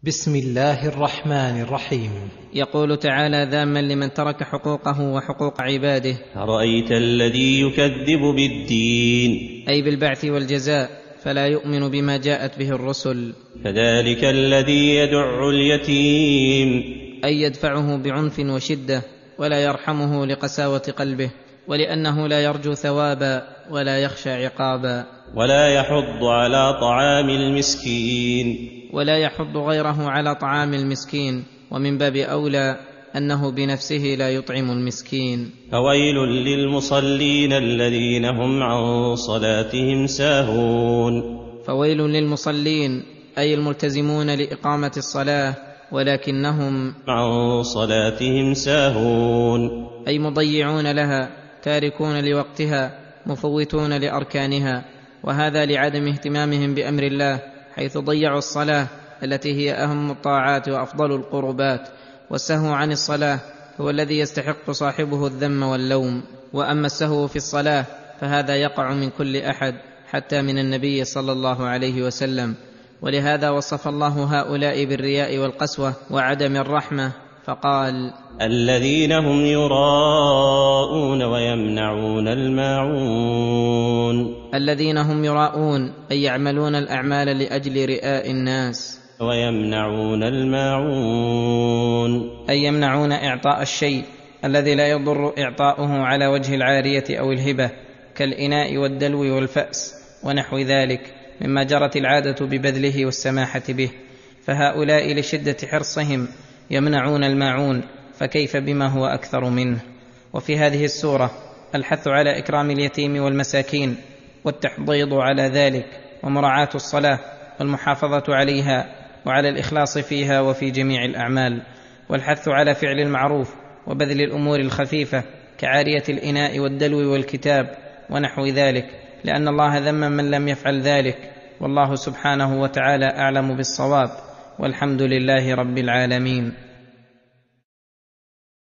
بسم الله الرحمن الرحيم. يقول تعالى ذاما لمن ترك حقوقه وحقوق عباده: أرأيت الذي يكذب بالدين، أي بالبعث والجزاء، فلا يؤمن بما جاءت به الرسل. فذلك الذي يدع اليتيم، أي يدفعه بعنف وشدة، ولا يرحمه لقساوة قلبه، ولأنه لا يرجو ثوابا ولا يخشى عقابا. ولا يحض على طعام المسكين، ولا يحض غيره على طعام المسكين، ومن باب أولى أنه بنفسه لا يطعم المسكين. فويل للمصلين الذين هم عن صلاتهم ساهون. فويل للمصلين أي الملتزمون لإقامة الصلاة ولكنهم عن صلاتهم ساهون، أي مضيعون لها، تاركون لوقتها، مفوتون لأركانها، وهذا لعدم اهتمامهم بأمر الله، حيث ضيعوا الصلاة التي هي أهم الطاعات وأفضل القربات. والسهو عن الصلاة هو الذي يستحق صاحبه الذم واللوم. وأما السهو في الصلاة فهذا يقع من كل أحد، حتى من النبي صلى الله عليه وسلم. ولهذا وصف الله هؤلاء بالرياء والقسوة وعدم الرحمة فقال: الذين هم يراءون ويمنعون الماعون. الذين هم يراءون أي يعملون الأعمال لأجل رئاء الناس، ويمنعون الماعون أي يمنعون إعطاء الشيء الذي لا يضر إعطاؤه على وجه العارية أو الهبة، كالإناء والدلو والفأس ونحو ذلك مما جرت العادة ببذله والسماحة به. فهؤلاء لشدة حرصهم يمنعون الماعون، فكيف بما هو أكثر منه. وفي هذه السورة الحث على إكرام اليتيم والمساكين، والتحضيض على ذلك، ومراعاة الصلاة والمحافظة عليها، وعلى الإخلاص فيها وفي جميع الأعمال، والحث على فعل المعروف وبذل الأمور الخفيفة كعارية الإناء والدلو والكتاب ونحو ذلك، لأن الله ذم من لم يفعل ذلك. والله سبحانه وتعالى أعلم بالصواب، والحمد لله رب العالمين.